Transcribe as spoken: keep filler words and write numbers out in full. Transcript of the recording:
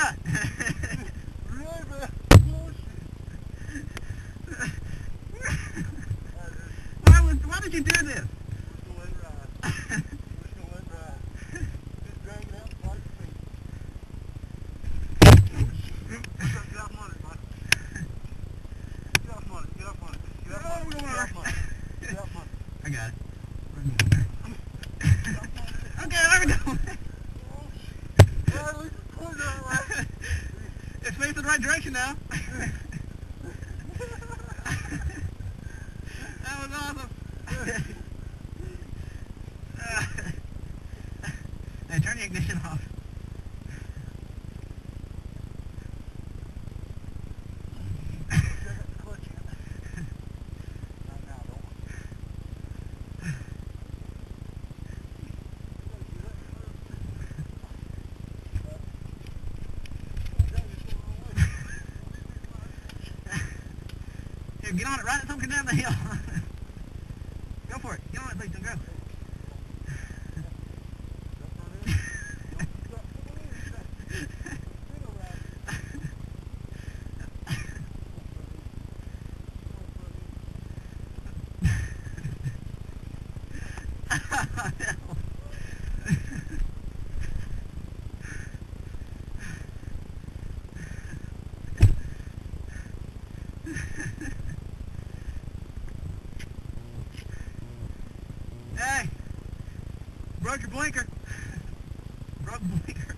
what? Really, man? why, was, why did you do this? We're going right. We're going right. Just dragging out twice a week. Get off money, bud. Get off money. Get off money. Get off money. Get off money. Get off money. I got it. Okay, there we go. Well, at least it's pointing the right way. It's facing the right direction now. That was awesome. Hey, turn the ignition off. Here, get on it right as I'm coming down the hill. Go for it. Get on it, please. Don't go. Hey, broke your blinker. Broke the blinker.